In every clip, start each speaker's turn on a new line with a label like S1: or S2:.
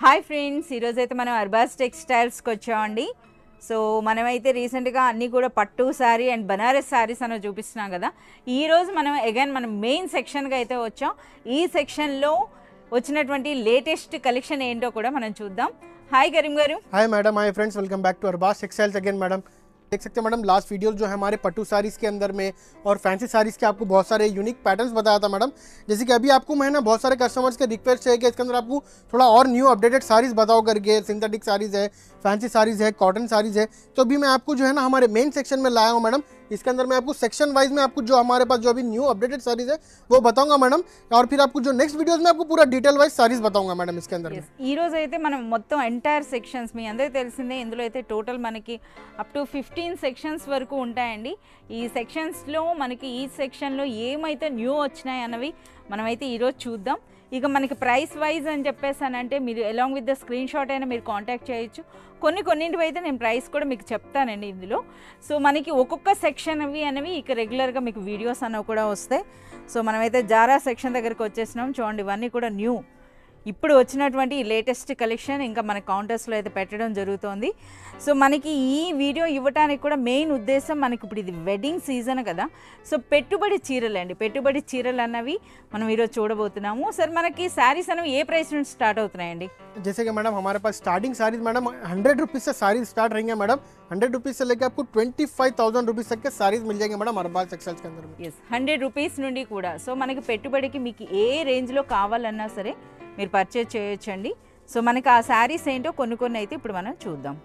S1: Hi friends, ఈరోజు అయితే మనం అర్బాస్ టెక్స్టైల్స్కి వచ్చామండి. సో మనమైతే రీసెంట్గా అన్నీ కూడా పట్టు శారీ అండ్ బనారస్ శారీస్ అని చూపిస్తున్నాం కదా. ఈరోజు మనం మెయిన్ సెక్షన్గా అయితే వచ్చాం. ఈ సెక్షన్లో వచ్చినటువంటి లేటెస్ట్ కలెక్షన్ ఏంటో కూడా మనం చూద్దాం. హాయ్ కరీం గారు.
S2: Hi madam, hi friends, welcome back to Arbaz textiles again madam. देख सकते हैं मैडम, लास्ट वीडियो जो है हमारे पट्टू साड़ीज़ के अंदर में और फैंसी साड़ीज़ के आपको बहुत सारे यूनिक पैटर्न्स बताया था मैडम. जैसे कि अभी आपको मैं ना बहुत सारे कस्टमर्स के रिक्वेस्ट है कि इसके अंदर आपको थोड़ा और न्यू अपडेटेड साड़ीज़ बताओ करके. सिंथेटिक साड़ीज़ है, फैंसी साड़ीज़ है, कॉटन साड़ीज़ है. तो अभी मैं आपको जो है ना हमारे मेन सेक्शन में लाया हूँ मैडम. इसके अंदर मैं आपको सेक्शन वाइज में आपको जो हमारे पास जो अभी न्यू अपडेटेड साड़ीज़ है वो बताऊंगा मैडम. और फिर आपको जो नेक्स्ट वीडियोस में आपको पूरा डिटेल वाइज साड़ीज़ बताऊंगा मैडम इसके अंदर.
S1: ఈ రోజు అయితే మనం మొత్తం ఎంటైర్ సెక్షన్స్ మీ అందరికీ తెలిసిందే. ఇందులో అయితే టోటల్ మనకి అప్ టు 15 సెక్షన్స్ వరకు ఉంటాయండి. ఈ సెక్షన్స్లో మనకి ఈ సెక్షన్లో ఏమైతే న్యూ వచ్చినాయి అన్నవి మనమైతే ఈరోజు చూద్దాం. ఇక మనకి ప్రైస్ వైజ్ అని చెప్పేసానంటే మీరు along with the screen shot అయినా మీరు కాంటాక్ట్ చేయొచ్చు. కొన్నింటివి అయితే నేను ప్రైస్ కూడా మీకు చెప్తానండి ఇందులో. సో మనకి ఒక్కొక్క సెక్షన్ అనేవి ఇక రెగ్యులర్గా మీకు వీడియోస్ అనేవి కూడా వస్తాయి. సో మనమైతే జారా సెక్షన్ దగ్గరికి వచ్చేసినాం. చూడండి, ఇవన్నీ కూడా న్యూ ఇప్పుడు వచ్చినటువంటి లేటెస్ట్ కలెక్షన్ ఇంకా మన కౌంటర్స్లో అయితే పెట్టడం జరుగుతోంది. సో మనకి ఈ వీడియో ఇవ్వడానికి కూడా మెయిన్ ఉద్దేశం, మనకి ఇప్పుడు ఇది వెడ్డింగ్ సీజన్ కదా. సో పెట్టుబడి చీరలు అండి, పెట్టుబడి చీరలు అన్నవి మనం ఈరోజు చూడబోతున్నాము. సార్ మనకి శారీస్ అనేవి ఏ ప్రైస్ నుంచి స్టార్ట్ అవుతున్నాయండి?
S2: जैसे कि मैडम हमारे पास स्टार्टिंग साड़ीज मैडम 100 रुपीज़ से साड़ीज स्टार्ट रहेंगे मैडम. 100 रुपीज़ से लेकर आपको 25,000 रुपीज़ तक के साड़ीज मिल जाएंगे मैडम अरबाज टेक्सटाइल्स के अंदर में.
S1: ఎస్, 100 రూపీస్ నుండి కూడా. సో మనకి పెట్టుబడికి మీకు ఏ రేంజ్లో కావాలన్నా సరే మీరు పర్చేజ్ చేయొచ్చండి. సో మనకి ఆ శారీస్ ఏంటో కొన్ని అయితే ఇప్పుడు మనం చూద్దాం.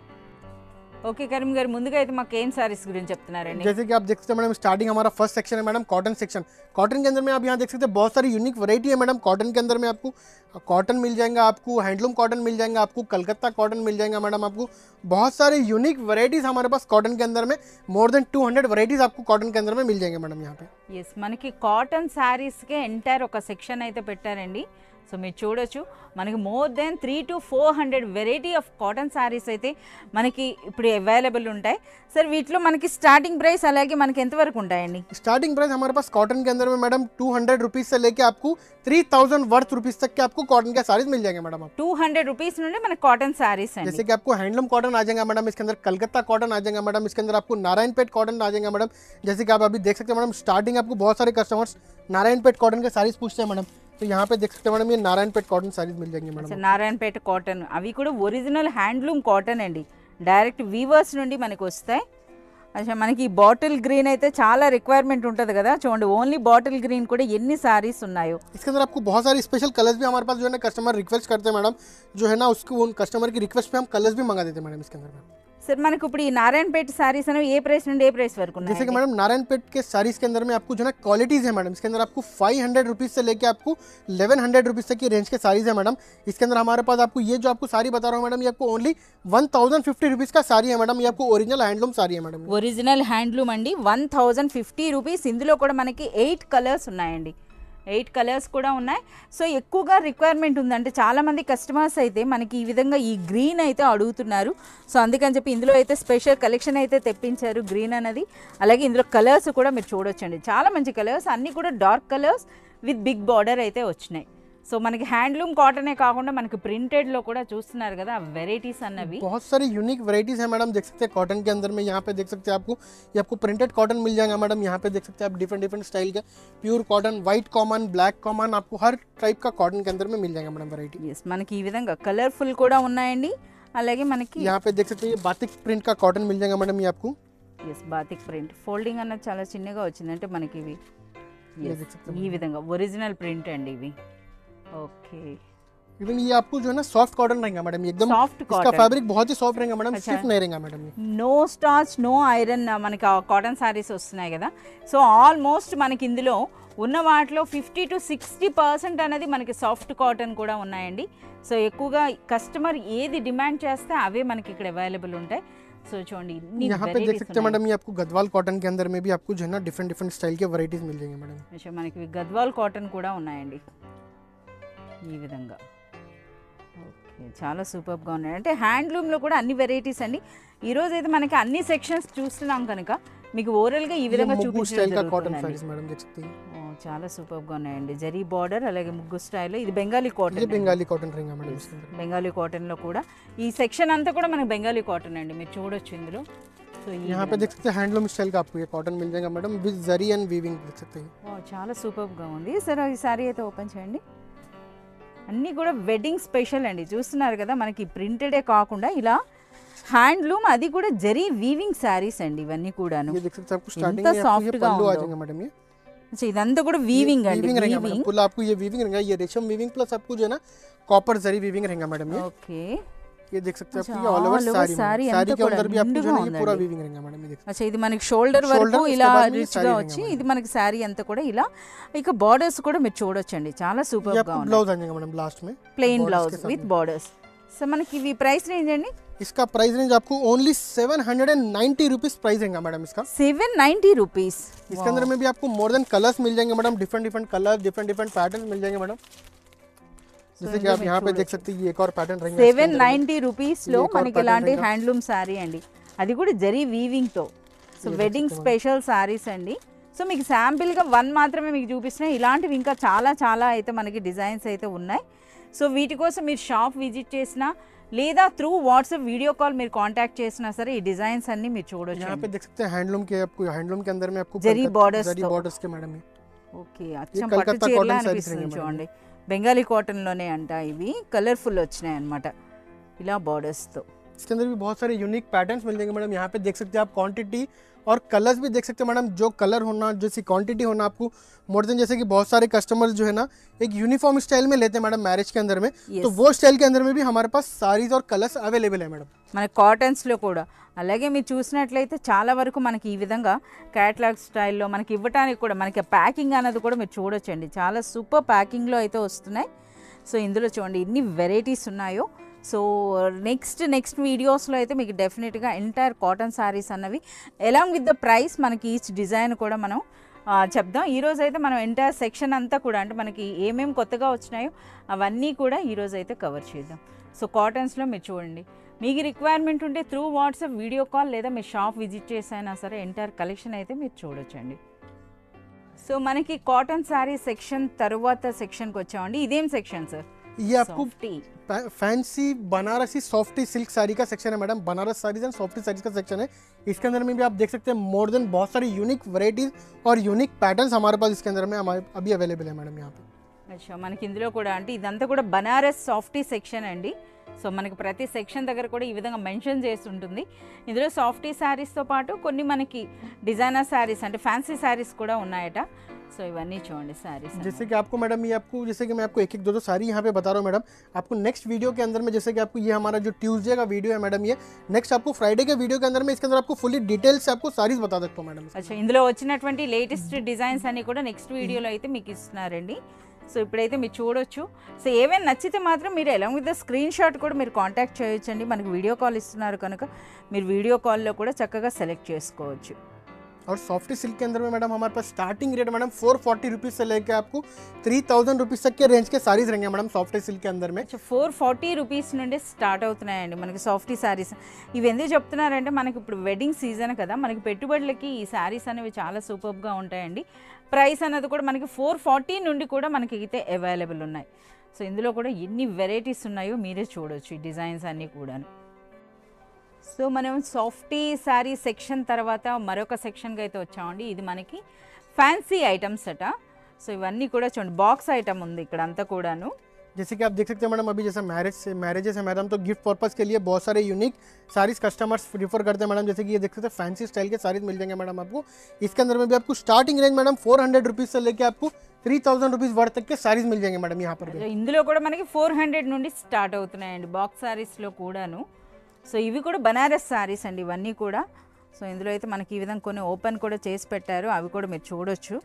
S1: ఓకే కరీం గారు, ముందుగా అయితే మాకు ఏం साड़ीज గురించి చెప్తున్నారండి?
S2: जैसे कि आप देख सकते हैं मैडम, स्टार्टिंग हमारा फर्स्ट सेक्शन है मैडम कॉटन सेक्शन. कॉटन के अंदर में आप यहाँ देख सकते हैं बहुत सारी यूनिक वैरायटी है मैडम. कॉटन के अंदर में आपको कॉटन मिल जाएगा, आपको हैंडलूम कॉटन मिल जाएगा, आपको कलकत्ता कॉटन मिल जाएगा मैडम. आपको बहुत सारे यूनिक वैरायटीज़ हमारे पास कॉटन के अंदर में मोर देन 200 वैरायटीज़ आपको कॉटन के अंदर में मिल जाएंगे मैडम यहाँ पे.
S1: ఎస్, మనకి కాటన్ శారీస్కే ఎంటైర్ ఒక సెక్షన్ అయితే పెట్టారండి. సో మీరు చూడొచ్చు, మనకి more than 300 to 400 variety of cotton saris అయితే మనకి ఇప్పుడు అవైలబుల్ ఉంటాయి. సార్ వీటిలో మనకి స్టార్టింగ్ ప్రైస్ అలాగే మనకి ఎంతవరకు ఉంటాయండి?
S2: स्टार्टिंग प्राइस हमारे पास कॉटन के अंदर में मैडम 200 रुपीज़ से लेके आपको 3000 वर्थ रुपीज़ तक के आपको कॉटन के साड़ीज मिल जाएंगे मैडम.
S1: 200 రూపీస్ నుండి మనకి కాటన్ శారీస్ అండి.
S2: जैसे कि आपको हैंडलूम कॉटन आ जाएगा मैडम, इसके अंदर कलकत्ता कॉटन आ जाएगा मैडम, इसके अंदर आपको नारायणपेट कॉटन आ जाएगा मैडम. जैसे कि आप अभी देख सकते हैं मैडम, स्टार्टिंग आपको बहुत सारे कस्टमर्स नारायणपेट कॉटन के साड़ीज पूछते हैं मैडम. तो यहाँ पे देख सकते हैं मैडम, ये नारायणपेट कॉटन साड़ीज मिल जाएंगे मैडम.
S1: నారాయణపేట కాటన్ అవి కూడా ఒరిజినల్ హ్యాండ్లూమ్ కాటన్ అండి. డైరెక్ట్ వీవర్స్ నుండి మనకి వస్తాయి. అచ్చా, మనకి బాటిల్ గ్రీన్ అయితే చాలా రిక్వైర్మెంట్ ఉంటుంది కదా. చూడండి, ఓన్లీ బాటిల్ గ్రీన్ కూడా ఎన్ని సారీస్ ఉన్నాయో.
S2: इसके अंदर आपको बहुत सारे स्पेशल कलर्स भी हमारे पास जो है ना कस्टमर रिक्वेस्ट करते हैं मैडम. जो है ना उसको उन कस्टमर की रिक्वेस्ट पे हम कलर्स भी मंगा देते हैं मैडम इसके अंदर में.
S1: సార్ మనకి ఇప్పుడు ఈ నారాయణపేట సారీస్ అనేవి ఏ ప్రైస్ నుండి ఏ ప్రైస్ వరకు ఉన్నాయి?
S2: जैसे कि मैडम नारायणपेट के साड़ीज के अंदर में आपको जो है ना क्वालिटीज़ है मैडम. इसके अंदर आपको 500 रुपीज़ से लेके आपको 1100 रुपीज़ तक की रेंज के साड़ीज़ है मैडम. इसके अंदर हमारे पास आपको ये जो आपको साड़ी बता रहा हूँ मैडम, ये आपको ओनली 1050 रुपीज़ का साड़ी है मैडम. ये आपको ओरिजिनल हैंडलूम साड़ी है मैडम.
S1: ఒరిజినల్ హ్యాండ్లూమ్ అండి, 1050 రూపీస్. ఇందులో కూడా మనకి 8 కలర్స్ ఉన్నాయండి. 8 కలర్స్ కూడా ఉన్నాయి. సో ఎక్కువగా రిక్వైర్మెంట్ ఉందంటే చాలామంది కస్టమర్స్ అయితే మనకి ఈ విధంగా ఈ గ్రీన్ అయితే అడుగుతున్నారు. సో అందుకని చెప్పి ఇందులో అయితే స్పెషల్ కలెక్షన్ అయితే తెప్పించారు గ్రీన్ అనేది. అలాగే ఇందులో కలర్స్ కూడా మీరు చూడొచ్చండి, చాలా మంచి కలర్స్, అన్నీ కూడా dark colours with big border అయితే వచ్చినాయి. సో మనకి హ్యాండ్లూమ్ కాటనే కాకుండా మనకి ప్రింటెడ్లో కూడా చూస్తున్నారు కదా వెరైటీస్ అన్నవి.
S2: बहुत सारी यूनिक वैरायटीज़ है मैडम. देख सकते हैं कॉटन के अंदर में, यहाँ पे देख सकते हैं आपको ये आपको प्रिंटेड कॉटन मिल जाएगा मैडम. यहाँ पे देख सकते हैं आप डिफरेंट स्टाइल के pure cotton, white common, black common, आपको हर टाइप का कॉटन के अंदर में मिल जाएगा मैडम वैरायटी.
S1: ఎస్, మనకి ఈ విధంగా కలర్ఫుల్ కూడా ఉన్నాయండి. అలాగే మనకి
S2: यहाँ पे देख सकते हैं ये बातिक प्रिंट का कॉटन मिल जाएगा मैडम ये आपको.
S1: ఎస్, బాతిక్ ప్రింట్ ఫోల్డింగ్ అన్నది చాలా చిన్నగా వచ్చింది. అంటే మనకి ఇవి
S2: ये देख सकते हैं
S1: ఈ విధంగా ఒరిజినల్ ప్రింట్ అండి ఇవి. ఓకే,
S2: इवन ये आपको जो है ना सॉफ्ट कॉटन रहेगा मैडम. ये एकदम
S1: సాఫ్ట్
S2: इसका
S1: కాటన్,
S2: फैब्रिक बहुत ही सॉफ्ट रहेगा मैडम. स्टिफ नहीं रहेगा मैडम. ये
S1: నో స్టార్చ్, నో ఐరన్ మనకి కాటన్ శారీస్ వస్తున్నాయి కదా. సో ఆల్మోస్ట్ మనకి ఇందులో ఉన్న వాటిలో 50 to 60% అనేది మనకి సాఫ్ట్ కాటన్ కూడా ఉన్నాయండి. సో ఎక్కువగా కస్టమర్ ఏది డిమాండ్ చేస్తే అవే మనకి ఇక్కడ అవైలబుల్ ఉంటాయి. సో చూడండి,
S2: यहाँ पे देख सकते हैं मैडम, ये आपको गदवाल कॉटन के अंदर में भी आपको जो है ना डिफरेंट स्टाइल के वैरायटीज मिल जाएंगे मैडम.
S1: మనకి గద్వాల్ కాటన్ కూడా ఉన్నాయండి ఈ విధంగా. ఓకే, చాలా సూపర్గా ఉన్నాయి. అంటే హ్యాండ్లూమ్లో కూడా అన్ని వెరైటీస్ అండి. ఈరోజు అయితే మనకి అన్ని సెక్షన్స్ చూస్తున్నాం కనుక మీకు ఓవరాల్గా ఈ విధంగా
S2: स्टाइल का कॉटन
S1: చూపించడం
S2: साड़ीज मैडम देख सकते हैं।
S1: చాలా సూపర్గా ఉన్నాయండి. జరీ బార్డర్ అలాగే ముగ్గు స్టైల్. ఇది బెంగాలీ కాటన్.
S2: ये बंगाली कॉटन रहेगा मैडम इसके अंदर।
S1: బెంగాలీ కాటన్లో కూడా ఈ సెక్షన్ అంతా కూడా మనకి బెంగాలీ కాటన్ అండి, మీరు చూడొచ్చు ఇందులో. సో
S2: यहाँ पे देख सकते हैं हैंडलूम स्टाइल का आपको ये कॉटन मिल जाएगा madam with zari and weaving देख सकते हैं।
S1: చాలా సూపర్గా ఉంది. సరే ఈ సారీ అయితే ఓపెన్ చేయండి. అన్నీ కూడా వెడ్డింగ్ స్పెషల్ అండి. చూస్తున్నారు కదా, మనకి ప్రింటెడే కాకుండా ఇలా హ్యాండ్లూమ్, అది కూడా జరీ వీవింగ్ శారీస్ అండి ఇవన్నీ కూడాను.
S2: ये देख सकते हैं आपको स्टार्टिंग
S1: ఎంత
S2: में आपको
S1: సాఫ్ట్
S2: ये
S1: గా
S2: पल्लू आ
S1: ఉందో.
S2: जाएगा मैडम ये
S1: సో ఇదంతా కూడా వీవింగ్ అండి.
S2: वीविंग रहेगा मैडम फुल आपको ये वीविंग रहेगा, ये रेशम वीविंग प्लस आपको जो है ना कॉपर जरी वीविंग रहेगा मैडम ये।
S1: ఓకే.
S2: ये देख सकते हैं
S1: अच्छा,
S2: आपको ये all over
S1: all over
S2: sari
S1: sari
S2: sari
S1: अंతా
S2: के अंदर भी आपको जो है ना ये
S1: निंడుగా
S2: पूरा
S1: ఉందండి.
S2: वीविंग रहेगा मैडम ये देख
S1: అచ్చా, ఇది మనకి షోల్డర్ వరకు
S2: Shoulder,
S1: ఇలా
S2: उसके बाद में ये
S1: రిచ్ గా
S2: साड़ी
S1: వచ్చి,
S2: रहेगा
S1: ఇది మనకి శారీ అంతా కూడా ఇలా. ఇక బార్డర్స్ కూడా మీరు చూడొచ్చండి, చాలా
S2: ये
S1: సూపర్ గా
S2: आपको
S1: ఉన్నాయి.
S2: ब्लाउज आ जाएगा मैडम लास्ट में
S1: ప్లెయిన్
S2: borders
S1: బ్లౌజ్
S2: के साथ
S1: విత్
S2: में।
S1: బార్డర్స్. సో మనకి ఇవి ప్రైస్ రేంజ్ అండి
S2: इसका प्राइस रेंज आपको ओनली 790 रुपीस प्राइस रहेगा मैडम इसका।
S1: 790 రూపీస్.
S2: इसके अंदर में भी आपको मोर देन कलर्स मिल जाएंगे madam, different different colour different different pattern मिल जाएंगे मैडम। जैसे कि आप यहाँ पे देख सकते हैं ये एक और पैटर्न रहेंगे इसके अंदर में।
S1: 790 రూపీస్ లో
S2: ఇది ఒక
S1: మనకి
S2: pattern
S1: ఇలాంటి
S2: ఇంకా.
S1: హ్యాండ్లూమ్ శారీ అండి, అది కూడా జరీ వీవింగ్ తో. సో వెడ్డింగ్ స్పెషల్ శారీస్ అండి. సో మీకు శాంపిల్ గా వన్ మాత్రమే మీకు చూపిస్తున్నాయి. ఇలాంటివి ఇంకా చాలా చాలా అయితే మనకి డిజైన్స్ అయితే ఉన్నాయి. సో వీటి కోసం మీరు షాప్ విజిట్ చేసినా లేదా త్రూ వాట్సాప్ వీడియో కాల్ మీరు కాంటాక్ట్ చేసినా సరే ఈ డిజైన్స్ అన్ని మీరు చూడొచ్చు.
S2: यहाँ पे देख सकते हैं हैंडलूम के आपको हैंडलूम के अंदर में आपको
S1: जरी borders
S2: जरी
S1: तो।
S2: बॉर्डर्स के मैडम ये
S1: ఓకే, అచ్చం
S2: కలకత్తా
S1: పట్టు చీరలా
S2: cotton sarees
S1: అనిపిస్తుంది
S2: रहेंगे
S1: చూడండి. బెంగాలీ కాటన్ లోనే అంట, ఇవి కలర్ఫుల్ వచ్చినాయి అన్నమాట ఇలా బార్డర్స్ తో.
S2: इसके अंदर भी बहुत सारे यूनिक पैटर्न्स मिल जाएंगे मैडम। यहाँ पे देख सकते हैं आप क्वांटिटी और कलर्स भी देख सकते हैं मैडम, जो कलर होना जैसी क्वांटिटी होना आपको मोर देन, जैसे कि बहुत सारे कस्टमर्स जो है ना एक यूनिफॉर्म स्टाइल में लेते हैं मैडम मैरिज के अंदर में, तो वो स्टाइल के अंदर में भी हमारे पास साड़ीज और कलर्स अवेलेबल है मैडम।
S1: మన కాటన్స్లో కూడా అలాగే మీరు చూసినట్లయితే చాలా వరకు మనకి ఈ విధంగా క్యాటలాగ్ స్టైల్లో మనకి ఇవ్వడానికి కూడా మనకి ప్యాకింగ్ అనేది కూడా మీరు చూడొచ్చండి, చాలా సూపర్ ప్యాకింగ్లో అయితే వస్తున్నాయి. సో ఇందులో చూడండి ఎన్ని వెరైటీస్ ఉన్నాయో. సో నెక్స్ట్ వీడియోస్లో అయితే మీకు డెఫినెట్గా ఎంటైర్ కాటన్ శారీస్ అన్నవి అలాంగ్ విత్ ద ప్రైస్ మనకి ఈచ్ డిజైన్ కూడా మనం చెప్దాం. ఈరోజు అయితే మనం ఎంటైర్ సెక్షన్ అంతా కూడా అంటే మనకి ఏమేమి కొత్తగా వచ్చినాయో అవన్నీ కూడా ఈరోజు అయితే కవర్ చేద్దాం. సో కాటన్స్లో మీరు చూడండి, మీకు రిక్వైర్మెంట్ ఉంటే త్రూ వాట్సాప్ వీడియో కాల్ లేదా మీ షాప్ విజిట్ చేసైనా సరే ఎంటైర్ కలెక్షన్ అయితే మీరు చూడొచ్చండి. సో మనకి కాటన్ శారీ సెక్షన్ తర్వాత సెక్షన్కి వచ్చామండి. ఇదేం సెక్షన్ సార్?
S2: ये आपको fancy Banarasi softy silk sari का सेक्शन है madam, Banaras saris and softy saris का सेक्शन है। इसके अंदर में भी आप देख सकते हैं मोर देन बहुत सारी यूनिक वैरायटीज और यूनिक पैटर्न्स हमारे पास इसके अंदर में हमारे अभी अवेलेबल है मैडम यहाँ पे।
S1: అచ్చా, మనకి ఇందులో కూడా అంటే ఇదంతా కూడా బనారస్ సాఫ్టీ సెక్షన్ అండి. సో మనకి ప్రతి సెక్షన్ దగ్గర కూడా ఈ విధంగా మెన్షన్ చేసి ఉంటుంది. ఇందులో సాఫ్టీ శారీస్తో పాటు కొన్ని మనకి డిజైనర్ శారీస్ అంటే ఫ్యాన్సీ శారీస్ కూడా ఉన్నాయట. సో ఇవన్నీ చూడండి శారీస్.
S2: जैसे कि आपको मैडम ये आपको जैसे कि मैं आपको एक एक दो साड़ी यहाँ पे बता रहा हूँ मैडम, आपको नेक्स्ट वीडियो के अंदर में जैसे कि आपको ये हमारा जो ट्यूसडे का वीडियो है मैडम, ये नेक्स्ट आपको फ्राइडे के वीडियो के अंदर में इसके अंदर आपको फुली डिटेल से आपको साड़ीज बता सकता हूँ मैडम।
S1: అచ్చా, ఇందులో వచ్చినటువంటి లేటెస్ట్ డిజైన్స్ అన్ని కూడా నెక్స్ట్ వీడియోలో అయితే మీకు ఇస్తున్నారండి. సో ఇప్పుడైతే మీరు చూడొచ్చు. సో ఏమైనా నచ్చితే మాత్రం మీరు along with the screen shot కూడా మీరు కాంటాక్ట్ చేయొచ్చండి. మనకి వీడియో కాల్ ఇస్తున్నారు కనుక మీరు వీడియో కాల్లో కూడా చక్కగా సెలెక్ట్ చేసుకోవచ్చు.
S2: और सॉफ्टी सिल्क के अंदर में मैडम हमारे पास स्टार्टिंग रेट मैडम 440 रुपीज़ से लेकर आपको 3000 रुपीज़ तक के रेंज के साड़ीज रहेंगे मैडम सॉफ्टी सिल्क के अंदर में।
S1: 440 రూపీస్ నుండి స్టార్ట్ అవుతున్నాయండి మనకి సాఫ్టీ శారీస్. ఇవి ఎందుకు చెప్తున్నారంటే మనకి ఇప్పుడు వెడ్డింగ్ సీజన్ కదా, మనకి పెట్టుబడులకి ఈ శారీస్ అనేవి చాలా సూపర్గా ఉంటాయండి. ప్రైస్ అనేది కూడా మనకి 440 నుండి కూడా మనకి అయితే అవైలబుల్ ఉన్నాయి. సో ఇందులో కూడా ఎన్ని వెరైటీస్ ఉన్నాయో మీరే చూడొచ్చు ఈ డిజైన్స్ అన్నీ కూడా. సో మనం సాఫ్టీ శారీ సెక్షన్ తర్వాత మరొక సెక్షన్కి అయితే వచ్చామండి. ఇది మనకి ఫ్యాన్సీ ఐటమ్స్ అట. సో ఇవన్నీ కూడా చూడండి, బాక్స్ ఐటమ్ ఉంది ఇక్కడ అంతా కూడాను.
S2: जैसे कि आप देख सकते हैं मैडम, अभी जैसे मैरिजेस है मैडम, तो गिफ्ट पर्पस के लिए बहुत सारे यूनिक साड़ीज कस्टमर्स प्रीफर करते हैं मैडम। जैसे कि ये देख सकते हैं फैंसी स्टाइल के साड़ीज मिल जाएंगे मैडम आपको। इसके अंदर में भी आपको स्टार्टिंग रेंज मैडम 400 रुपीज़ से लेकर आपको 3000 रुपीज़ वर्थ तक के साड़ीज मिल जाएंगे मैडम यहाँ पर भी।
S1: ఇందులో కూడా మనకి 400 నుండి స్టార్ట్ అవుతున్నాయండి బాక్స్ శారీస్లో కూడాను. సో ఇవి కూడా బనారస్ శారీస్ అండి ఇవన్నీ కూడా. సో ఇందులో అయితే మనకి ఈ విధంగా కొన్ని ఓపెన్ కూడా చేసి పెట్టారు, అవి కూడా మీరు చూడొచ్చు.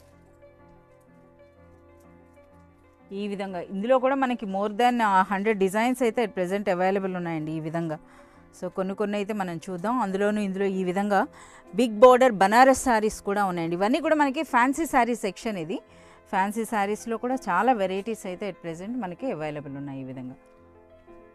S1: ఈ విధంగా ఇందులో కూడా మనకి మోర్ దాన్ 100 డిజైన్స్ అయితే ప్రెజెంట్ అవైలబుల్ ఉన్నాయండి ఈ విధంగా. సో కొన్ని అయితే మనం చూద్దాం. ఇందులో ఈ విధంగా బిగ్ బోర్డర్ బనారస్ శారీస్ కూడా ఉన్నాయండి. ఇవన్నీ కూడా మనకి ఫ్యాన్సీ శారీ సెక్షన్. ఇది ఫ్యాన్సీ శారీస్లో కూడా చాలా వెరైటీస్ అయితే ప్రెజెంట్ మనకి అవైలబుల్ ఉన్నాయి ఈ విధంగా.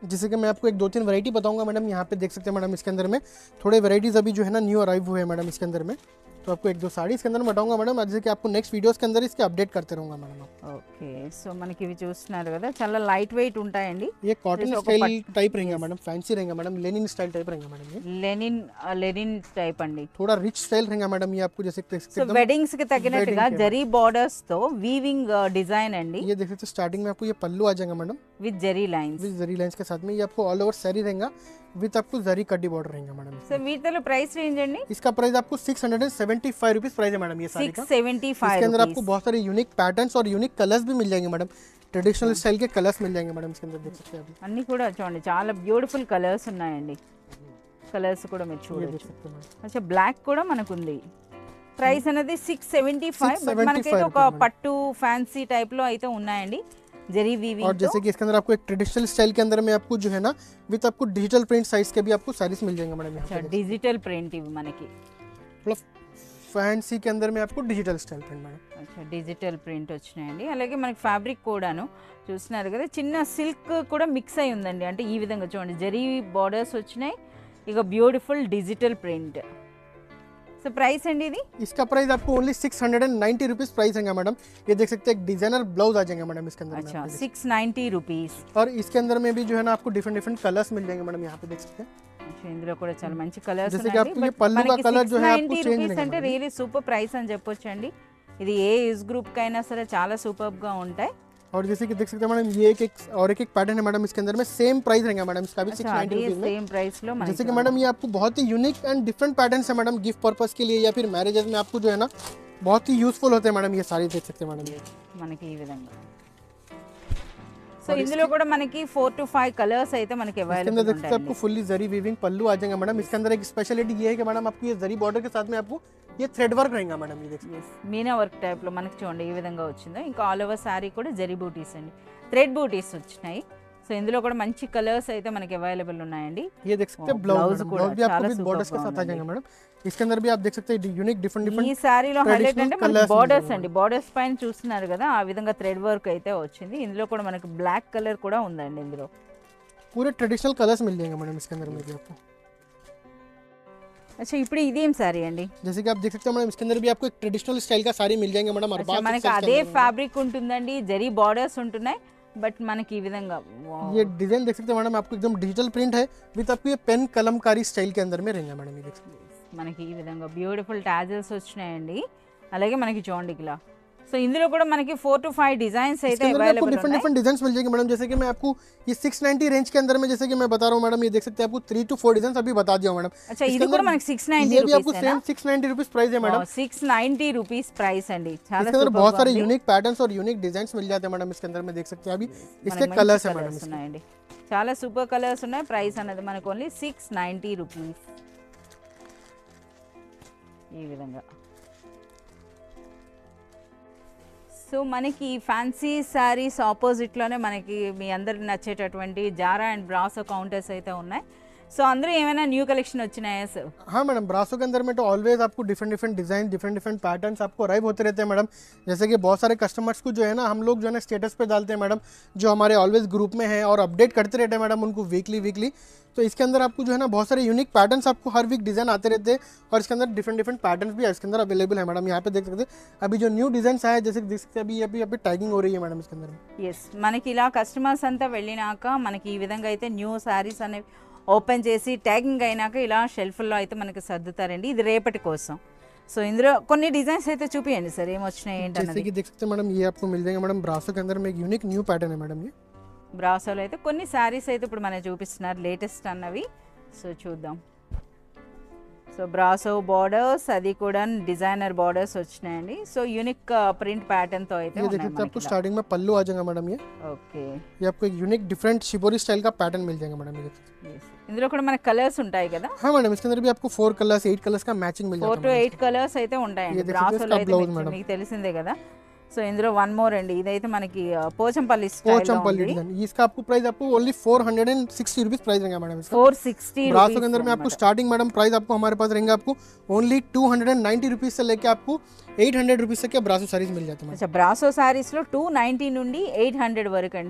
S2: जैसे कि मैं आपको एक दो तीन वैरायटी बताऊंगा मैडम, यहाँ पे देख सकते हैं मैडम इसके अंदर में थोड़े वैरायटीज़ अभी जो है ना न्यू अराइव हुए हैं मैडम इसके अंदर में। तो आपको एक दो साड़ी इसके अंदर बताऊंगा मैडम, जैसे कि आपको नेक्स्ट वीडियोस के अंदर इसके अपडेट करते रहूंगा मैडम।
S1: ఓకే సో మనకి ఇవి చూస్తున్నారు కదా చాలా లైట్ వెయిట్ ఉంటాయండి
S2: ये कॉटन
S1: जैसे
S2: स्टाइल
S1: पट-
S2: टाइप रहेगा मैडम, फैंसी रहेगा मैडम, लेनिन स्टाइल टाइप रहेगा मैडम ये।
S1: లెనిన్ టైప్ అండి
S2: थोड़ा रिच स्टाइल रहेगा मैडम ये, आपको जैसे देख सकते
S1: సో
S2: हैं एकदम-
S1: వెడ్డింగ్స్ కి తగినట్టుగా
S2: wedding के
S1: జరీ బోర్డర్స్ తో వీవింగ్ డిజైన్ అండి
S2: ये देख सकते हैं स्टार्टिंग में आपको ये पल्लू आ जाएगा madam
S1: with zari lines
S2: with zari lines के साथ में। ये आपको ऑल ओवर साड़ी रहेगा विद आपको जरी कड्डी बॉर्डर रहेगा मैडम।
S1: సో వీటిలో ప్రైస్ రేంజ్ అండి
S2: इसका प्राइस आपको 675 रुपीज़ प्राइस है मैडम ये साड़ी का।
S1: 675
S2: इसके अंदर आपको बहुत सारे यूनिक पैटर्न्स और यूनिक कलर्स भी मिल जाएंगे मैडम, ट्रेडिशनल स्टाइल के कलर्स मिल जाएंगे मैडम इसके अंदर, देख सकते हैं अभी
S1: అన్ని కూడా చూడండి చాలా బ్యూటిఫుల్ కలర్స్ ఉన్నాయండి, కలర్స్ కూడా మీరు
S2: ये देख
S1: చూడొచ్చు।
S2: सकते हैं मैडम।
S1: అచ్చా బ్లాక్ కూడా మనకు ఉంది, ప్రైస్ అనేది 675 బట్
S2: 675
S1: మనకైతే ఒక
S2: రూపీస్
S1: పట్టు ఫ్యాన్సీ టైప్ లో అయితే ఉన్నాయండి జరీ
S2: और
S1: వీవింగ్
S2: जैसे कि इसके अंदर आपको एक ट्रेडिशनल स्टाइल के अंदर में आपको जो है ना विद आपको डिजिटल प्रिंट साइज के भी आपको साड़ीज मिल जाएंगे मैडम यहाँ पे।
S1: డిజిటల్ ప్రింట్ ఇవి మనకి
S2: मतलब फैंसी के अंदर में आपको डिजिटल स्टाइल प्रिंट मैडम।
S1: అచ్చా డిజిటల్ ప్రింట్ వచ్చినాయండి, అలాగే మనకి ఫ్యాబ్రిక్ కూడాను చూస్తున్నారు కదా చిన్న సిల్క్ కూడా మిక్స్ అయి ఉందండి, అంటే ఈ విధంగా చూడండి జరీ బార్డర్స్ వచ్చినాయి, ఇక beautiful digital print. So price అండి ఇది
S2: इसका प्राइस आपको ओनली 690 रुपीज़ प्राइस है मैडम। ये देख सकते हैं एक डिजाइनर ब्लाउज आ जाएंगे मैडम इसके अंदर में
S1: अच्छा
S2: आपको।
S1: 690 రూపీస్।
S2: और इसके अंदर में भी जो है ना आपको डिफरेंट डिफरेंट कलर्स मिल जाएंगे मैडम, यहाँ पे देख सकते हैं।
S1: अच्छा ఇందులో కూడా చాలా మంచి కలర్స్
S2: जैसे कि आपको ये पल्लू का कलर जो है आपको चेंज रहेगा
S1: అంటే
S2: मैडम।
S1: రియలీ సూపర్ ప్రైస్ అని చెప్పొచ్చు అండి, ఇది ఏ ఏజ్ గ్రూప్ కైనా సరే చాలా సూపర్ గా ఉంటాయి।
S2: और जैसे कि देख सकते हैं मैडम ये एक पैटर्न है मैडम इसके अंदर में, सेम प्राइस रहेगा मैडम इसका भी 690 रुपीज़ में।
S1: సేమ్ ప్రైస్ లో మనకి
S2: जैसे कि मैडम ये आपको बहुत ही यूनिक एंड डिफरेंट पैटर्न्स है मैडम, गिफ्ट पर्पस के लिए या फिर मैरिजेस में आपको जो है ना बहुत ही यूजफुल होते हैं मैडम ये साड़ी, देख सकते हैं मैडम ये।
S1: మనకి ఈ విధంగా। సో ఇందులో కూడా మనకి 4 to 5 కలర్స్ అయితే మనకి
S2: इसके अंदर
S1: అవైలబుల్
S2: देख सकते हैं
S1: ఉంటాయండి।
S2: आपको फुल्ली जरी वीविंग पल्लू आ जाएगा मैडम। इसके अंदर एक स्पेशलिटी ये है कि मैडम आपको ये जरी बॉर्डर के साथ में आपको ये थ्रेड वर्क रहेगा मैडम, ये देख सकते हैं।
S1: మీనా వర్క్ టైప్ లో మనకి చూడండి ఈ విధంగా వచ్చిందో, ఇంకా ఆల్ ఓవర్ సారీ కూడా జరీ బూటీస్ అండి, థ్రెడ్ బూటీస్ వచ్చినాయి। సో ఇందులో కూడా మంచి కలర్స్ అయితే మనకి అవైలబుల్ ఉన్నాయండి।
S2: ये देख सकते हैं
S1: और
S2: ब्लाउज
S1: ब्लाउज
S2: ब्लाउज भी आपको
S1: చాలా
S2: विद बॉर्डर्स के
S1: superb
S2: साथ आ
S1: बाగుందండి।
S2: जाएगा मैडम। इसके अंदर भी आप देख सकते हैं यूनिक डिफरेंट
S1: ఈ
S2: डिफरेंट
S1: సారీలో హైలైట్
S2: traditional
S1: అంటే మనకి
S2: colours
S1: బార్డర్స్
S2: ఉంటాయి
S1: అండి, బార్డర్స్ పైన చూస్తున్నారు కదా ఆ విధంగా థ్రెడ్ వర్క్ అయితే వచ్చింది। ఇందులో కూడా మనకి బ్లాక్ కలర్ కూడా ఉందండి ఇందులో।
S2: पूरे ट्रेडिशनल कलर्स मिल जाएंगे मैडम इसके अंदर में भी आपको।
S1: అచ్చా ఇప్పుడు ఇదేం సారీ అండి?
S2: जैसे कि आप देख सकते हैं मैडम इसके अंदर भी आपको एक ट्रेडिशनल स्टाइल का साड़ी मिल जाएंगे मैडम। और
S1: అచ్చా
S2: बात
S1: మనకి అదే ఫ్యాబ్రిక్ ఉంటుందండి, జరీ బార్డర్స్ ఉంటున్నాయి, బట్ మనకి ఈ విధంగా
S2: ये डिजाइन देख सकते हैं मैडम आपको एकदम डिजिटल प्रिंट है विद आपको ये पेन कलमकारी स्टाइल के अंदर में रहेंगे मैडम, ये देख सकते हैं।
S1: మనకి ఈ విధంగా బ్యూటిఫుల్ టాజల్స్ వచ్చినాయండి, అలాగే మనకి చూడండి ఇలా। సో ఇందులో కూడా మనకి 4 to 5 డిజైన్స్ అయితే
S2: इसके अंदर भी आपको
S1: అవైలబుల్
S2: डिफरेंट
S1: ఉన్నాయి।
S2: डिफरेंट डिजाइन मिल जाएंगे मैडम। जैसे कि मैं आपको ये 690 रेंज के अंदर में जैसे कि मैं बता रहा हूँ मैडम, ये देख सकते हैं आपको 3 to 4 डिजाइन अभी बता दिया हूँ मैडम।
S1: अच्छा
S2: इसके
S1: ఇది కూడా
S2: अंदर
S1: మనకి 690
S2: ये भी आपको
S1: రూపీస్
S2: सेम 690 रुपीज प्राइस है मैडम।
S1: 690 రూపీస్ ప్రైస్ అండి, చాలా
S2: इसके अंदर
S1: superb
S2: बहुत सारे
S1: ఉంది।
S2: यूनिक पैटर्न्स और यूनिक डिजाइन मिल जाते हैं मैडम इसके अंदर में, देख सकते हैं अभी इसके
S1: మనకి మంచి
S2: कलर्स है
S1: colours
S2: मैडम इसके।
S1: ఉన్నాయండి, చాలా సూపర్ కలర్స్ ఉన్నాయి। ప్రైస్ అనేది మనకు ఓన్లీ 690 రూపీస్ ఈ విధంగా। సో మనకి ఫ్యాన్సీ శారీస్ ఆపోజిట్లోనే మనకి మీ అందరికి నచ్చేటటువంటి జారా అండ్ బ్రాసో కౌంటర్స్ అయితే ఉన్నాయి। సో అందరూ ఏమైనా న్యూ కలెక్షన్ వచ్చినాయా సార్?
S2: हाँ मैडम, ब्रासो के अंदर में तो ऑलवेज आपको different different design different different patterns आपको अराइव होते रहते हैं मैडम। जैसे कि बहुत सारे कस्टमर्स को जो है ना हम लोग जो है ना स्टेटस पे डालते हैं मैडम, जो हमारे ऑलवेज ग्रुप में है और अपडेट करते रहते हैं मैडम उनको वीकली। तो इसके अंदर आपको जो है ना बहुत सारे यूनिक पैटर्न्स आपको हर वीक डिजाइन आते रहते हैं और इसके अंदर डिफरेंट डिफरेंट पैटर्न्स भी इसके अंदर अवेलेबल है मैडम। यहाँ पे देख सकते हैं अभी जो न्यू डिजाइन आए हैं, जैसे देख सकते हैं अभी टैगिंग हो रही है मैडम इसके अंदर।
S1: ఎస్ మనకి ఇలా కస్టమర్స్ అంతా వెళ్ళినాక మనకి ఈ విధంగా అయితే న్యూ శారీస్ అనేవి ఓపెన్ చేసి ట్యాగింగ్ అయినాక ఇలా షెల్ఫ్లో అయితే మనకి సర్దుతారండి, ఇది రేపటి కోసం। సో ఇందులో కొన్ని డిజైన్స్ అయితే చూపియండి సార్, ఏమొచ్చినాయి
S2: जैसे
S1: ఏంటన్నది।
S2: कि देख सकते हैं मैडम ये आपको मिल जाएगा मैडम, ब्रासो के अंदर में एक यूनिक न्यू पैटर्न है मैडम ये।
S1: బ్రాసోలో అయితే కొన్ని శారీస్ అయితే ఇప్పుడు మనకి చూపిస్తున్నారు లేటెస్ట్ అన్నవి, సో చూద్దాం। సో బ్రాసో బార్డర్స్ అది కూడా డిజైనర్ బార్డర్స్ వచ్చినాయండి। సో యూనిక్ ప్రింట్ ప్యాటర్న్ తో అయితే
S2: ये देख सकते हैं आपको स्टार्टिंग में पल्लू आ जाएगा मैडम
S1: ఓకే।
S2: ये आपको एक यूनिक डिफरेंट शिबोरी स्टाइल का पैटर्न मिल जाएगा मैडम, ये देख सकते हैं।
S1: ఇందులో కూడా మనకి కలర్స్ ఉంటాయి కదా,
S2: हाँ मैडम, इसके अंदर भी आपको 4 कलर्स 8 कलर्स का मैचिंग मिल
S1: 4
S2: जाता
S1: to
S2: है।
S1: 8 కలర్స్ అయితే ఉంటాయండి
S2: ये देख सकते हैं
S1: బ్రాసోలో
S2: इसका
S1: అయితే
S2: blouse मैडम।
S1: మీకు తెలిసిందే కదా। సో ఇందులో వన్ మోర్ అండి, ఇదైతే మనకి పోచంపల్లి స్టైల్
S2: पोचमपल्ली डिजाइन, इसका आपको प्राइस आपको ओनली 460 रुपीज प्राइस रहेगा मैडम इसका।
S1: 460
S2: ब्रासो के अंदर में आपको स्टार्टिंग मैडम प्राइस आपको हमारे पास रहेंगे आपको ओनली 290 रुपीज से लेके आपको 800 रुपीज तक के ब्रासो साड़ीज मिल जाते हैं।
S1: అచ్చా బ్రాసో సారీస్లో 290 నుండి 800 వరకు అండి।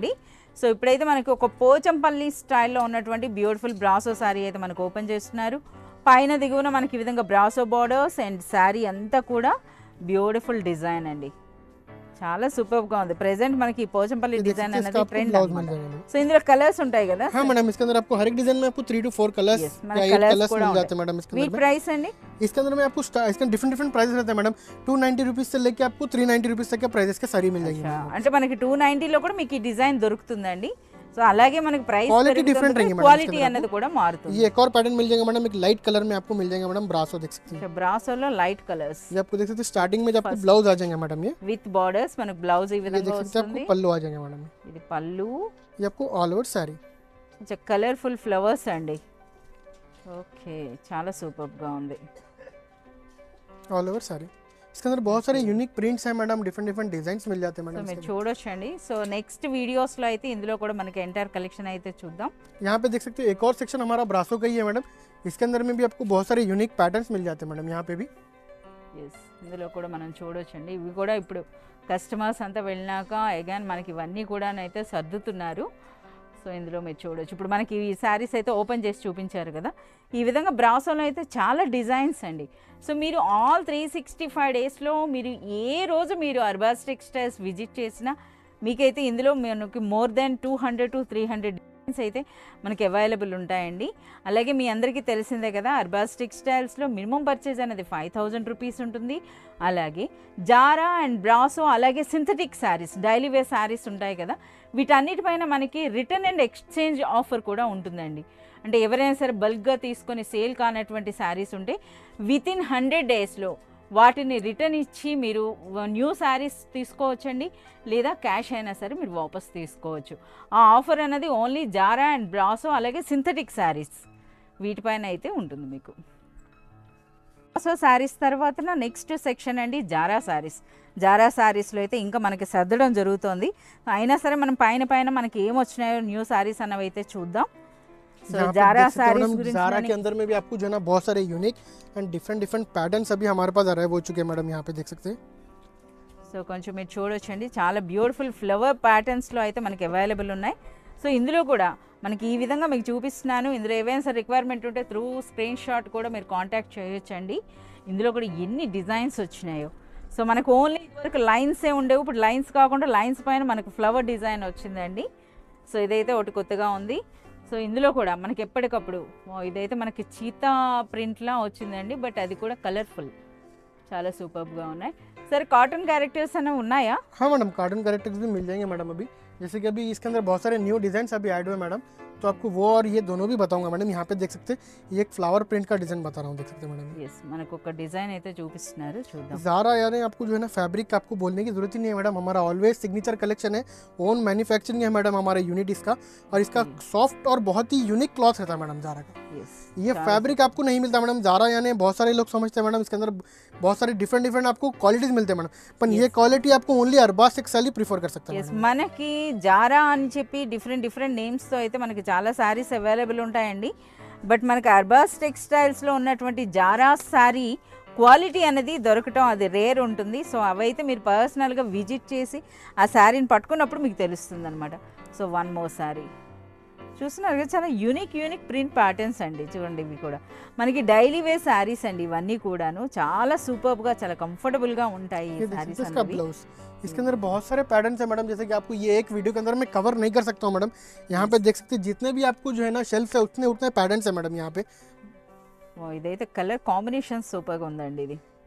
S1: సో ఇప్పుడైతే మనకి ఒక పోచంపల్లి స్టైల్లో ఉన్నటువంటి బ్యూటిఫుల్ బ్రాసో శారీ అయితే మనకు ఓపెన్ చేస్తున్నారు. పైన దిగువన మనకి ఈ విధంగా బ్రాసో బార్డర్స్ అండ్ శారీ అంతా కూడా బ్యూటిఫుల్ డిజైన్ అండి. చాలా సూపర్ గా ఉంది. ప్రెజెంట్ మనకి పోచంపల్లి डिजाइन అనేది ట్రెంड है. సో ఇందులో కలర్స్ ఉంటాయి కదా?
S2: हां मैडम, इसके अंदर आपको हर एक डिजाइन में आपको 3 to 4 कलर्स या 8 कलर्स मिल जाते हैं मैडम. इसके अंदर
S1: प्राइस अंडी
S2: इसके अंदर में आपको इसके डिफरेंट प्राइसेस रहते हैं मैडम. 290 रुपीस से लेके आपको 390 रुपीस तक के प्राइसेस के सारी मिल जाएंगे.
S1: అంటే మనకి 290 లో కూడా మీకు ఈ డిజైన్ దొరుకుతుందండి. సో అలాగే మనకి ప్రైస్
S2: क्वालिटी डिफरेंट रहेंगे मैडम.
S1: क्वालिटी అనేది కూడా మారుతుంది.
S2: ये एक और पैटर्न मिल जाएगा मैडम, एक लाइट कलर में आपको मिल जाएगा मैडम. ब्रासो देख सकते हैं.
S1: ब्रासो లో లైట్ కలర్స్
S2: ये आपको देख सकते हैं स्टार्टिंग में जब आपको ब्लाउज आ जाएंगे मैडम. ये
S1: విత్ బోర్డర్స్ మనకి బ్లౌజ్ ఈ
S2: ये
S1: విధంగా
S2: देख सकते हैं
S1: వస్తుంది.
S2: आपको पल्लू आ जाएगा मैडम.
S1: ఇది పల్లు.
S2: ये आपको ऑल ओवर साड़ी
S1: కొంచెం కలర్ఫుల్ ఫ్లవర్స్ అండి. ఓకే, చాలా సూపర్ గా ఉంది.
S2: All over sari. इसके अंदर बहुत सारे यूनिक प्रिंट्स हैं मैडम. डिफरेंट डिजाइन्स मिल जाते हैं
S1: సో
S2: मैडम.
S1: మీరు చూడొచ్చండి. సో నెక్స్ట్ వీడియోస్ లో అయితే ఇందులో కూడా మనకి ఎంటైర్ కలెక్షన్ అయితే చూద్దాం.
S2: यहाँ पे देख सकते हो एक और सेक्शन हमारा ब्रासो का ही है मैडम. इसके अंदर में भी आपको बहुत सारे यूनिक पैटर्न्स मिल जाते हैं मैडम. यहाँ पे भी
S1: ఎస్, ఇందులో కూడా మనం చూడొచ్చండి. ఇవి కూడా ఇప్పుడు కస్టమర్స్ అంతా వెళ్ళినాక అగైన్ మనకి ఇవన్నీ కూడా అయితే సర్దుతున్నారు. సో ఇందులో మీరు చూడొచ్చు. ఇప్పుడు మనకి ఈ శారీస్ అయితే ఓపెన్ చేసి చూపించారు కదా, ఈ విధంగా బ్రాసోలో అయితే చాలా డిజైన్స్ అండి. సో మీరు ఆల్ 365 డేస్లో మీరు ఏ రోజు మీరు అర్బాస్ టెక్స్టైల్స్ విజిట్ చేసినా మీకైతే ఇందులో మనకి మోర్ దెన్ 200 to 300 డిజైన్స్ అయితే మనకి అవైలబుల్ ఉంటాయండి. అలాగే మీ అందరికీ తెలిసిందే కదా, అర్బాస్ టెక్స్టైల్స్లో మినిమం పర్చేజ్ అనేది 5000 రూపీస్ ఉంటుంది. అలాగే జారా అండ్ బ్రాసో అలాగే synthetic saris, daily wear saris ఉంటాయి కదా, వీటన్నిటిపైన మనకి రిటర్న్ అండ్ ఎక్స్చేంజ్ ఆఫర్ కూడా ఉంటుందండి. అంటే ఎవరైనా సరే బల్క్గా తీసుకొని సేల్ కానటువంటి శారీస్ ఉంటే వితిన్ 100 డేస్లో వాటిని రిటర్న్ ఇచ్చి మీరు న్యూ శారీస్ తీసుకోవచ్చండి, లేదా క్యాష్ అయినా సరే మీరు వాపస్ తీసుకోవచ్చు. ఆ ఆఫర్ అనేది ఓన్లీ జారా అండ్ బ్రాసో అలాగే సింథటిక్ శారీస్ వీటిపైన అయితే ఉంటుంది మీకు. బ్రాసో శారీస్ తర్వాత నెక్స్ట్ సెక్షన్ అండి జారా శారీస్. జారా శారీస్లో అయితే ఇంకా మనకి సర్దడం జరుగుతుంది. అయినా సరే మనం పైన మనకి ఏం వచ్చినాయో న్యూ శారీస్ అన్నవి అయితే చూద్దాం. సో జారా శారీస్ గురించి
S2: जारा के अंदर में भी आपको जो है ना बहुत सारे यूनिक एंड डिफरेंट पैटर्न्स अभी हमारे पास अराइव हो चुके हैं मैडम. यहाँ पे देख सकते हैं.
S1: సో కొంచెం మీరు చూడొచ్చండి, చాలా బ్యూటిఫుల్ ఫ్లవర్ ప్యాటర్న్స్లో అయితే మనకి అవైలబుల్ ఉన్నాయి. సో ఇందులో కూడా మనకి ఈ విధంగా మీకు చూపిస్తున్నాను. ఇందులో ఏవైనా సరే రిక్వైర్మెంట్ ఉంటే త్రూ స్క్రీన్ షాట్ కూడా మీరు కాంటాక్ట్ చేయొచ్చండి. ఇందులో కూడా ఎన్ని డిజైన్స్ వచ్చినాయో. సో మనకు ఓన్లీ ఇదివరకు లైన్సే ఉండేవి, ఇప్పుడు లైన్స్ కాకుండా లైన్స్ పైన మనకు ఫ్లవర్ డిజైన్ వచ్చిందండి. సో ఇదైతే ఒకటి కొత్తగా ఉంది. సో ఇందులో కూడా మనకి ఎప్పటికప్పుడు ఇదైతే మనకి చీతా ప్రింట్లా వచ్చిందండి, బట్ అది కూడా కలర్ఫుల్, చాలా సూపర్గా ఉన్నాయి. सर कॉटन कैरेक्टर्स है ना उन्नाया?
S2: हाँ मैडम, कॉटन कैरेक्टर्स भी मिल जाएंगे मैडम. अभी जैसे कि अभी इसके अंदर बहुत सारे न्यू डिजाइन अभी ऐड हुए मैडम, तो आपको वो और ये दोनों भी बताऊंगा मैडम. यहाँ पे देख सकते हैं, ये एक फ्लावर प्रिंट का डिजाइन बता रहा हूँ, देख सकते हैं मैडम.
S1: यस, మనకు ఒక డిజైన్ అయితే చూపిస్తున్నారు, చూద్దాం.
S2: ज़ारा यानी आपको जो है ना फैब्रिक आपको बोलने की जरूरत ही नहीं है मैडम. हमारा ऑलवेज सिग्नेचर कलेक्शन है, ओन मैन्युफैक्चरिंग है मैडम हमारे यूनिट इसका, और इसका सॉफ्ट और बहुत ही यूनिक क्लॉथ रहता है मैडम ज़ारा का. ये फैब्रिक आपको नहीं मिलता मैडम. ज़ारा यानी बहुत सारे लोग समझते हैं मैडम इसके अंदर बहुत सारे डिफरेंट आपको क्वालिटीज मिलते हैं मैडम, पर ये क्वालिटी आपको ओनली अरबाज टेक्सटाइल ही प्रिफर कर सकते हैं.
S1: మనకి జారా అని చెప్పి డిఫరెంట్ నేమ్స్తో అయితే మనకి చాలా శారీస్ అవైలబుల్ ఉంటాయండి. బట్ మనకి అర్బాస్ టెక్స్టైల్స్లో ఉన్నటువంటి జారా శారీ క్వాలిటీ అనేది దొరకటం అది రేర్ ఉంటుంది. సో అవైతే మీరు పర్సనల్గా విజిట్ చేసి ఆ శారీని పట్టుకున్నప్పుడు మీకు తెలుస్తుంది అనమాట. సో వన్ మోర్ శారీ చూస్తున్నారు కదా, చాలా యూనిక్ ప్రింట్ ప్యాటర్న్స్ అండి. చూడండి, ఇవి కూడా మనకి డైలీ వేర్ శారీస్ అండి. ఇవన్నీ కూడాను చాలా సూపర్గా, చాలా కంఫర్టబుల్గా ఉంటాయి ఈ శారీస్ అనేవి.
S2: इसके अंदर बहुत सारे पैटर्न्स है मैडम, जैसे कि आपको ये एक वीडियो के अंदर मैं कवर नहीं कर सकता हूँ मैडम. यहाँ पे देख सकते हैं जितने भी आपको जो है ना शेल्फ है उतने पैटर्न्स है मैडम. यहाँ पे
S1: ఇదైతే కలర్ కాంబినేషన్ సూపర్గా ఉందండి.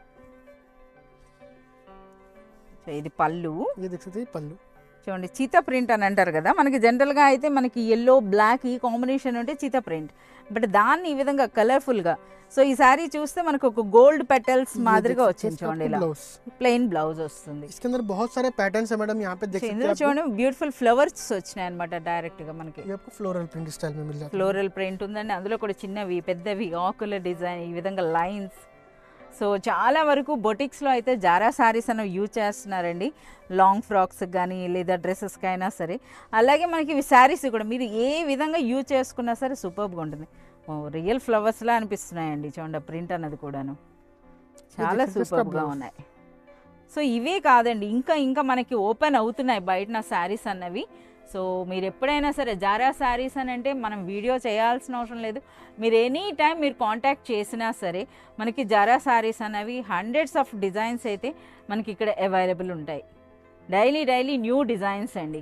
S1: ఇది పళ్ళు,
S2: ये देख सकते हैं पल्लू.
S1: చూడండి, చీతా ప్రింట్ అని అంటారు కదా, మనకి జనరల్గా అయితే మనకి ఎల్లో బ్లాక్ ఈ కాంబినేషన్ ఉంటే చీతా ప్రింట్, బట్ దాన్ని ఈ విధంగా కలర్ఫుల్గా. సో ఈ శారీ చూస్తే మనకు ఒక గోల్డ్ పెటల్స్ మాదిరిగా వచ్చింది. చూడండి, ఇలా ప్లెయిన్ బ్లౌజ్ వస్తుంది.
S2: इसके अंदर बहुत सारे पैटर्न्स है मैडम. यहाँ पे देख सकते हैं,
S1: ఇందులో చూడండి బ్యూటిఫుల్ ఫ్లవర్స్ వచ్చినాయి అనమాట డైరెక్ట్ గా మనకి.
S2: ये आपको फ्लोरल प्रिंट स्टाइल में मिल जाता है.
S1: ఫ్లోరల్ ప్రింట్ ఉందండి, అందులో కూడా చిన్నవి పెద్దవి ఆకుల డిజైన్, ఈ విధంగా లైన్స్. సో చాలా వరకు బొటిక్స్లో అయితే జారా శారీస్ అనేవి యూజ్ చేస్తున్నారండి, లాంగ్ ఫ్రాక్స్ కానీ లేదా డ్రెస్సెస్కి అయినా సరే. అలాగే మనకి ఇవి శారీస్ కూడా మీరు ఏ విధంగా యూజ్ చేసుకున్నా సరే సూపర్గా ఉంటుంది. రియల్ ఫ్లవర్స్లా అనిపిస్తున్నాయండి. చూడండి, ప్రింట్ అన్నది కూడాను చాలా సూపర్గా ఉన్నాయి. సో ఇవే కాదండి, ఇంకా మనకి ఓపెన్ అవుతున్నాయి బయట నా శారీస్ అన్నవి. సో మీరు ఎప్పుడైనా సరే జారా శారీస్ అని అంటే మనం వీడియో చేయాల్సిన అవసరం లేదు, మీరు ఎనీ టైం మీరు కాంటాక్ట్ చేసినా సరే మనకి జారా శారీస్ అనేవి హండ్రెడ్స్ ఆఫ్ డిజైన్స్ అయితే మనకి ఇక్కడ అవైలబుల్ ఉంటాయి. డైలీ న్యూ డిజైన్స్ అండి.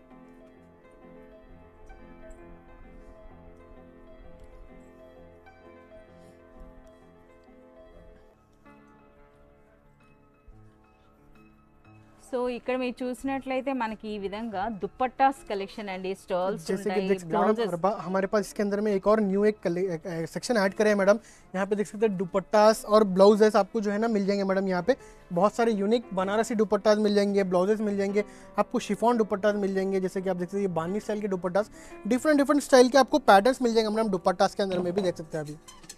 S1: సో ఇక్కడ మీరు చూసినట్లయితే మనకి ఈ విధంగా దుప్పట్టాస్ కలెక్షన్ అండి, స్టాల్స్
S2: जैसे कि
S1: ఉంటాయి,
S2: देख सकते हैं
S1: ब्लाउजेस.
S2: मैडम हमारे पास इसके अंदर में एक और न्यू एक सेक्शन ऐड करें मैडम. यहाँ पे देख सकते हैं दुपट्टास और ब्लाउजेस आपको जो है ना मिल जाएंगे मैडम. यहाँ पे बहुत सारे यूनिक बनारसी दुपट्टास मिल जाएंगे, ब्लाउजेस मिल जाएंगे, आपको शिफॉन दुपट्टास मिल जाएंगे. जैसे कि आप देख सकते हैं ये बानी स्टाइल के दुपट्टास, डिफरेंट स्टाइल के आपको पैटर्न्स मिल जाएंगे मैडम दुपट्टास के अंदर में भी देख सकते हैं अभी.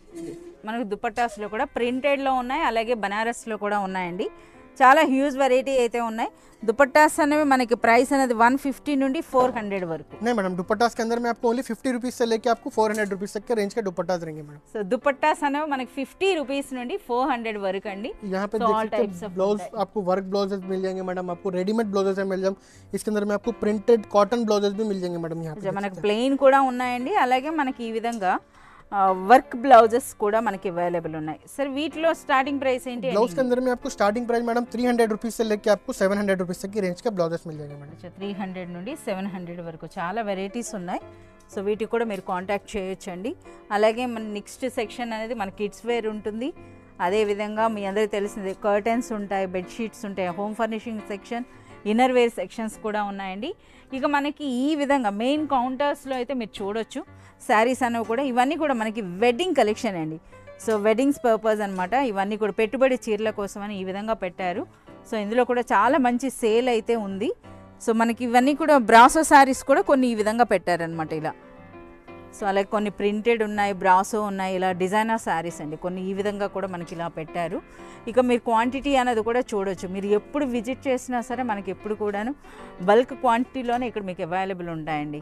S1: మనకు దుపట్టాస్లో కూడా ప్రింటెడ్లో ఉన్నాయి, అలాగే బనారస్లో కూడా ఉన్నాయండి. చాలా హ్యూజ్ వెరైటీ అయితే ఉన్నాయి. దుపట్టాస్ అనేవి మనకి ప్రైస్ అనేది 150 నుండి 400 వరకు.
S2: नहीं मैडम दुपट्टास के अंदर में आपको ओनली 50 रुपीज़ से लेके आपको 400 रुपीज़ तक के रेंज के दुपट्टास रहेंगे मैडम.
S1: సో దుపట్టాస్ అనేవి మనకి 50 రూపీస్ నుండి 400 వరకు అండి.
S2: यहाँ पे
S1: So,
S2: देख
S1: all
S2: सकते
S1: types
S2: हैं
S1: of
S2: ब्लाउज आपको वर्क ब्लाउजेस मिल जाएंगे मैडम, आपको रेडीमेड ब्लाउजेस मिल जाएंगे. इसके अंदर में आपको प्रिंटेड कॉटन ब्लाउजेस भी मिल जाएंगे मैडम. यहाँ पे
S1: మనకి ప్లెయిన్ కూడా ఉన్నాయండి, అలాగే మనకి ఈ విధంగా వర్క్ బ్లౌజెస్ కూడా మనకి అవైలబుల్ ఉన్నాయి. సార్ వీటిలో స్టార్టింగ్ ప్రైస్ ఏంటి?
S2: ब्लाउज के अंदर में आपको स्टार्टिंग प्राइस मैडम 300 रुपीज़ से लेके आपको 700 रुपीज़ तक की रेंज के ब्लाउजेस मिल जाएंगे मैडम.
S1: 300 నుండి 700 వరకు చాలా వెరైటీస్ ఉన్నాయి. సో వీటికి కూడా మీరు కాంటాక్ట్ చేయొచ్చండి. అలాగే మన నెక్స్ట్ సెక్షన్ అనేది మన కిడ్స్ వేర్ ఉంటుంది. అదేవిధంగా మీ అందరికీ తెలిసింది కర్టెన్స్ ఉంటాయి, బెడ్షీట్స్ ఉంటాయి, home furnishing section, inner wear sections కూడా ఉన్నాయండి. ఇక మనకి ఈ విధంగా మెయిన్ కౌంటర్స్లో అయితే మీరు చూడొచ్చు శారీస్ అనేవి కూడా. ఇవన్నీ కూడా మనకి వెడ్డింగ్ కలెక్షన్ అండి. సో వెడ్డింగ్స్ పర్పస్ అనమాట. ఇవన్నీ కూడా పెట్టుబడి చీరల కోసం అని ఈ విధంగా పెట్టారు. సో ఇందులో కూడా చాలా మంచి సేల్ అయితే ఉంది. సో మనకి ఇవన్నీ కూడా బ్రాసో శారీస్ కూడా కొన్ని ఈ విధంగా పెట్టారనమాట ఇలా. సో అలాగే కొన్ని ప్రింటెడ్ ఉన్నాయి, బ్రాసో ఉన్నాయి, ఇలా డిజైనర్ శారీస్ అండి కొన్ని ఈ విధంగా కూడా మనకి ఇలా పెట్టారు. ఇక మీరు క్వాంటిటీ అనేది కూడా చూడొచ్చు. మీరు ఎప్పుడు విజిట్ చేసినా సరే మనకి ఎప్పుడు కూడాను బల్క్ క్వాంటిటీలోనే ఇక్కడ మీకు అవైలబుల్ ఉంటాయండి.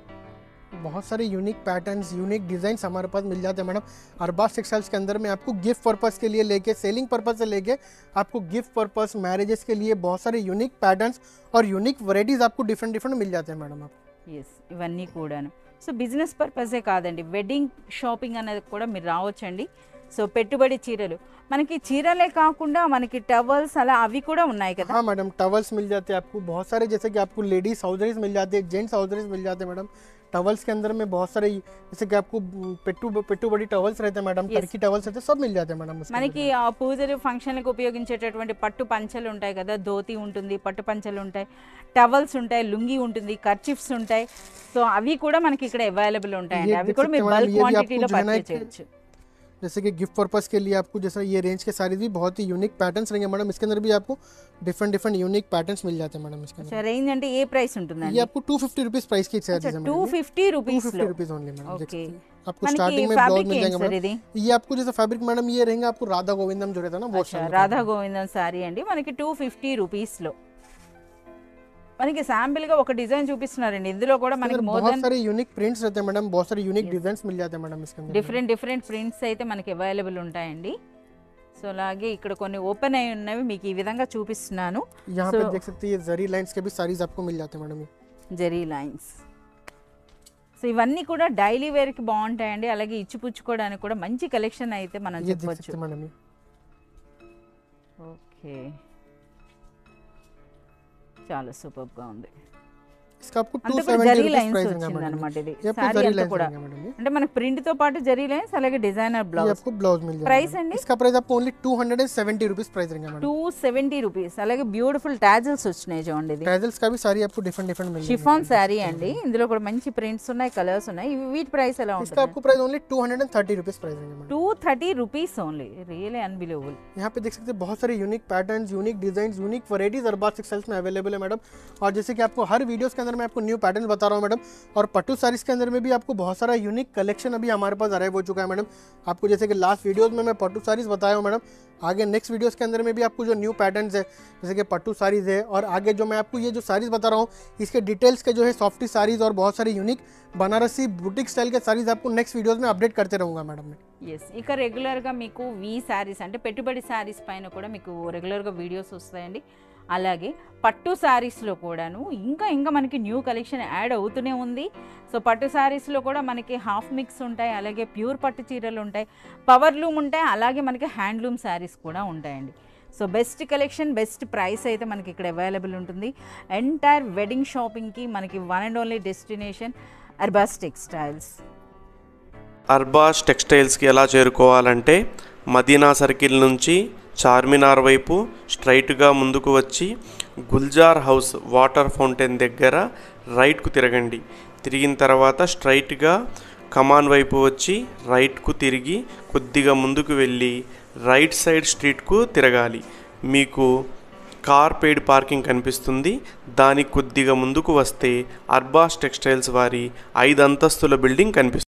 S2: बहुत सारे यूनिक पैटर्न्स, यूनिक डिज़ाइंस हमारे पास मिल जाते हैं मैडम. अरबाज टेक्सटाइल्स के अंदर में आपको गिफ्ट पर्पस के लिए लेके सेलिंग पर्पस से लेके आपको गिफ्ट पर्पस, मैरिजेस के लिए बहुत सारे यूनिक पैटर्न्स और यूनिक वैरायटीज़ आपको डिफरेंट मिल जाते हैं मैडम. आप
S1: ఎస్ ఇవన్నీ కూడాను. సో బిజినెస్ పర్పసే కాదండి, వెడ్డింగ్ షాపింగ్ అనేది కూడా మీరు రావచ్చండి. సో పెట్టుబడి చీరలు, మనకి చీరలే కాకుండా మనకి టవల్స్ అలా అవి కూడా ఉన్నాయి కదా.
S2: हाँ मैडम टवल्स मिल जाते हैं आपको बहुत सारे, जैसे कि आपको लेडीज हाउजरीज मिल जाते हैं, जेंट्स हाउजरीज मिल जाते हैं मैडम. टवल्स के अंदर में बहुत सारे, जैसे कि आपको पेट्टू बड़ी टवल्स रहते हैं मैडम, टर्की टवल्स रहते हैं, सब मिल जाते हैं मैडम.
S1: మనకి ఆ పూజలు ఫంక్షన్లకు ఉపయోగించేటటువంటి పట్టు పంచలు ఉంటాయి కదా, ధోతి ఉంటుంది, పట్టు పంచలు ఉంటాయి, టవల్స్ ఉంటాయి, లుంగి ఉంటుంది, కర్చిఫ్స్ ఉంటాయి. సో అవి కూడా మనకి ఇక్కడ అవైలబుల్ ఉంటాయండి. అవి కూడా మీరు బల్క్ క్వాంటిటీలో పర్చేజ్ చేయొచ్చు.
S2: जैसे कि गिफ्ट पर्पस के लिए आपको जैसा ये रेंज के सारी भी बहुत ही यूनिक पैटर्न्स रहेंगे मैडम. इसके अंदर भी आपको डिफरेंट यूनिक पैटर्न्स मिल जाते हैं मैडम. इसके अंदर
S1: రేంజ్ అంటే ఏ ప్రైస్ ఉంటుందండి?
S2: ये आपको 250 रुपीज़ प्राइस की चार्जेस है madam.
S1: 250 rupees
S2: 250 rupees only madam.
S1: Okay.
S2: आपको स्टार्टिंग में ब्लाउज मिल जाएंगे
S1: ఇది
S2: मैडम. ये आपको जैसे फैब्रिक मैडम ये रहेंगे आपको राधा गोविंदम जो रहता है ना वो
S1: రాధా గోవిందం సారీ అండి. మనకి 250 రూపీస్లో మనకి శాంపిల్గా ఒక డిజైన్ చూపిస్తున్నారండి. ఇందులో కూడా మనకి మోర్
S2: बहुत
S1: దెన్
S2: सारे यूनिक प्रिंट्स रहते हैं मैडम, बहुत सारे यूनिक डिजाइन्स मिल जाते हैं मैडम इसके अंदर.
S1: డిఫరెంట్ ప్రింట్స్ అయితే మనకి అవైలబుల్ ఉంటాయండి. సో అలాగే ఇక్కడ కొన్ని ఓపెన్ అయి ఉన్నవి మీకు ఈ విధంగా చూపిస్తున్నాను.
S2: यहाँ पे देख सकते हैं ये जरी लाइंस के भी सारीज आपको मिल जाते हैं मैडम.
S1: జెరీ లైన్స్. సో ఇవన్నీ కూడా డైలీ వేర్కి బాగుంటాయండి. అలాగే ఇచ్చిపుచ్చుకోవడానికి కూడా మంచి కలెక్షన్ అయితే మనం
S2: ये देख
S1: చెప్పొచ్చు.
S2: सकते हैं मैडम.
S1: ఓకే, చాలా సూపర్గా ఉంది.
S2: इसका आपको
S1: అంతా కూడా
S2: 270
S1: జరీ
S2: रुपीस
S1: లైన్స్
S2: प्राइस रहेगा
S1: వచ్చింది
S2: मैडम.
S1: అనమాట. ఇది
S2: ये आपको
S1: సారీ
S2: जरी
S1: అంతా
S2: लाइंस
S1: కూడా
S2: रहेगा मैडम. ये
S1: అంటే మనకి ప్రింట్ తో పాటు జరీ లైన్స్ అలాగే డిజైనర్
S2: ये
S1: బ్లౌజ్.
S2: आपको ब्लाउज मिल जाएगा.
S1: ప్రైస్ అండి
S2: इसका प्राइस आपको ओनली 270 रुपीस प्राइस रहेगा मैडम.
S1: 270 రూపీస్. అలాగే బ్యూటిఫుల్ టాజిల్స్ వచ్చినాయి చూడండి. ఇది
S2: ट्रेजल्स का भी सारी आपको डिफरेंट मिल जाएगा.
S1: షిఫాన్ శారీ అండి. ఇందులో కూడా మంచి ప్రింట్స్ ఉన్నాయి, కలర్స్ ఉన్నాయి. వీటి ప్రైస్ ఎలా
S2: इसका
S1: ఉంటుంది?
S2: आपको प्राइस ओनली 230 रुपीस प्राइस रहेगा madam.
S1: 230 rupees only. Really unbelievable.
S2: यहाँ पे देख सकते हैं बहुत सारे unique patterns, unique design, unique varieties Arbaz textiles में अवेलेबल है मैडम. और जैसे कि आपको हर वीडियोस के अंदर मैं आपको न्यू पैटर्न बता रहा हूँ मैडम. और पट्टू साड़ीज के अंदर में भी आपको बहुत सारा यूनिक कलेक्शन अभी हमारे पास अराइव हो चुका है मैडम. आपको जैसे कि लास्ट वीडियोस में मैं पट्टू साड़ीज बताया हूँ मैडम. आगे नेक्स्ट वीडियोस के अंदर में भी आपको जो न्यू पैटर्न्स है जैसे कि पट्टू साड़ीज है, और आगे जो मैं आपको ये जो साड़ीज बता रहा हूँ इसके डिटेल्स के जो है सॉफ्टी साड़ीज और बहुत सारे यूनिक बनारसी बुटीक स्टाइल के साड़ीज आपको नेक्स्ट वीडियोस में अपडेट करते रहूँगा मैडम.
S1: ఎస్, ఇక రెగ్యులర్గా మీకు వీ శారీస్ అంటే పెట్టుబడి శారీస్ పైన కూడా మీకు రెగ్యులర్గా వీడియోస్ వస్తాయండి. అలాగే పట్టు శారీస్లో కూడాను ఇంకా మనకి న్యూ కలెక్షన్ యాడ్ అవుతూనే ఉంది. సో పట్టు శారీస్లో కూడా మనకి హాఫ్ మిక్స్ ఉంటాయి, అలాగే ప్యూర్ పట్టు చీరలు ఉంటాయి, పవర్ లూమ్ ఉంటాయి, అలాగే మనకి హ్యాండ్లూమ్ శారీస్ కూడా ఉంటాయండి. So best collection, best price అయితే మనకి ఇక్కడ అవైలబుల్ ఉంటుంది. ఎంటైర్ వెడ్డింగ్ షాపింగ్కి మనకి one and only destination Arbaz textiles.
S3: Arbaz టెక్స్టైల్స్కి ఎలా చేరుకోవాలంటే మదీనా సర్కిల్ నుంచి చార్మినార్ వైపు స్ట్రైట్గా ముందుకు వచ్చి గుల్జార్ హౌస్ వాటర్ ఫౌంటైన్ దగ్గర రైట్కు తిరగండి. తిరిగిన తర్వాత స్ట్రైట్గా కమాన్ వైపు వచ్చి రైట్కు తిరిగి కొద్దిగా ముందుకు వెళ్ళి రైట్ సైడ్ స్ట్రీట్కు తిరగాలి. మీకు కార్ పెయిడ్ పార్కింగ్ కనిపిస్తుంది. దానికి కొద్దిగా ముందుకు వస్తే అర్బాస్ టెక్స్టైల్స్ వారి 5 అంతస్తుల బిల్డింగ్ కనిపిస్తుంది.